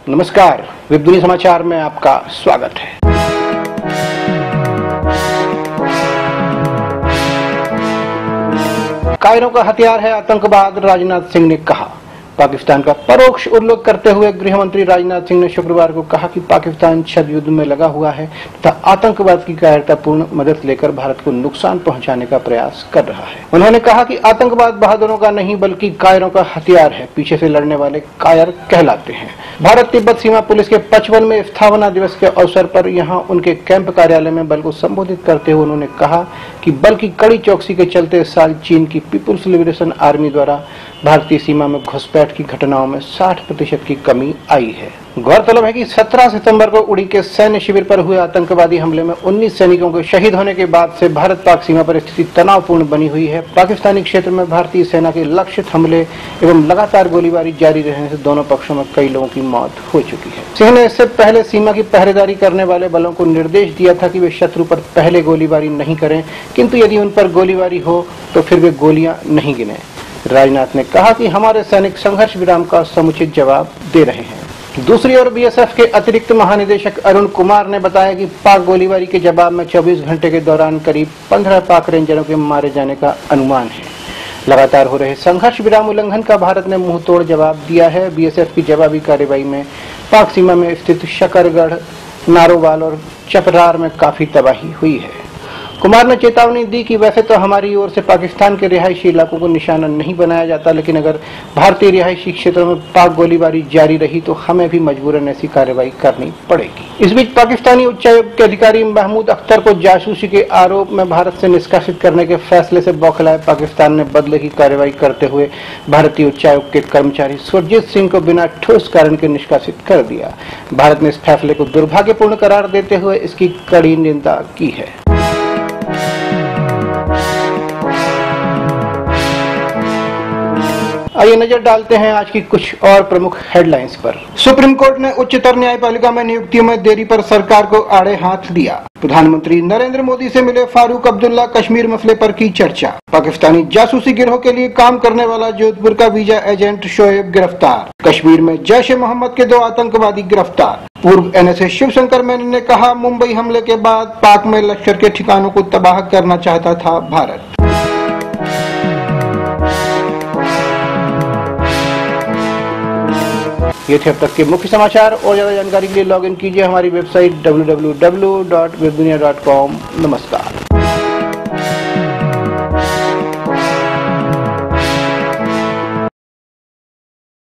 नमस्कार, वेब दुनिया समाचार में आपका स्वागत है। कायरों का हथियार है आतंकवाद, राजनाथ सिंह ने कहा। पाकिस्तान का परोक्ष उल्लेख करते हुए गृह मंत्री राजनाथ सिंह ने शुक्रवार को कहा कि पाकिस्तान छद्म युद्ध में लगा हुआ है तथा आतंकवाद की कायरतापूर्ण मदद लेकर भारत को नुकसान पहुंचाने का प्रयास कर रहा है। उन्होंने कहा कि आतंकवाद बहादुरों का नहीं बल्कि कायरों का हथियार है, पीछे से लड़ने वाले कायर कहलाते हैं। भारत तिब्बत सीमा पुलिस के 55 में स्थापना दिवस के अवसर पर यहां उनके कैंप कार्यालय में बल को संबोधित करते हुए उन्होंने कहा कि बल की कड़ी चौकसी के चलते इस साल चीन की पीपुल्स लिबरेशन आर्मी द्वारा भारतीय सीमा में घुसपैठ की घटनाओं में 60% की कमी आई है। गौरतलब है कि 17 सितंबर को उड़ी के सैन्य शिविर पर हुए आतंकवादी हमले में 19 सैनिकों के शहीद होने के बाद से भारत पाक सीमा पर स्थिति तनावपूर्ण बनी हुई है। पाकिस्तानी क्षेत्र में भारतीय सेना के लक्षित हमले एवं लगातार गोलीबारी जारी रहने से दोनों पक्षों में कई लोगों की मौत हो चुकी है। सिंह ने इससे पहले सीमा की पहरेदारी करने वाले बलों को निर्देश दिया था कि वे शत्रु पर पहले गोलीबारी नहीं करें, किंतु यदि उन पर गोलीबारी हो तो फिर वे गोलियां नहीं गिने। राजनाथ ने कहा कि हमारे सैनिक संघर्ष विराम का समुचित जवाब दे रहे हैं। दूसरी ओर बीएसएफ के अतिरिक्त महानिदेशक अरुण कुमार ने बताया कि पाक गोलीबारी के जवाब में 24 घंटे के दौरान करीब 15 पाक रेंजरों के मारे जाने का अनुमान है। लगातार हो रहे संघर्ष विराम उल्लंघन का भारत ने मुंह तोड़ जवाब दिया है। बीएसएफ की जवाबी कार्रवाई में पाक सीमा में स्थित शकरगढ़, नारोवाल और चपरार में काफी तबाही हुई है। कुमार ने चेतावनी दी कि वैसे तो हमारी ओर से पाकिस्तान के रिहायशी इलाकों को निशाना नहीं बनाया जाता, लेकिन अगर भारतीय रिहायशी क्षेत्रों में पाक गोलीबारी जारी रही तो हमें भी मजबूरन ऐसी कार्रवाई करनी पड़ेगी। इस बीच पाकिस्तानी उच्चायुक्त के अधिकारी महमूद अख्तर को जासूसी के आरोप में भारत से निष्कासित करने के फैसले से बौखलाए पाकिस्तान ने बदले की कार्रवाई करते हुए भारतीय उच्चायुक्त के कर्मचारी सुरजीत सिंह को बिना ठोस कारण के निष्कासित कर दिया। भारत ने इस फैसले को दुर्भाग्यपूर्ण करार देते हुए इसकी कड़ी निंदा की है। आइए नजर डालते हैं आज की कुछ और प्रमुख हेडलाइंस पर। सुप्रीम कोर्ट ने उच्चतर न्यायपालिका में नियुक्तियों में देरी पर सरकार को आड़े हाथ लिया। प्रधानमंत्री नरेंद्र मोदी से मिले फारूक अब्दुल्ला, कश्मीर मसले पर की चर्चा। पाकिस्तानी जासूसी गिरोह के लिए काम करने वाला जोधपुर का वीजा एजेंट शोएब गिरफ्तार। कश्मीर में जैश-ए-मोहम्मद के 2 आतंकवादी गिरफ्तार। पूर्व एनएसए शिवशंकर मैनन ने कहा, मुंबई हमले के बाद पाक में लश्कर के ठिकानों को तबाह करना चाहता था भारत। ये थे अब तक के मुख्य समाचार। और ज्यादा जानकारी के लिए लॉग इन कीजिए हमारी वेबसाइट www.webdunia.com। नमस्कार।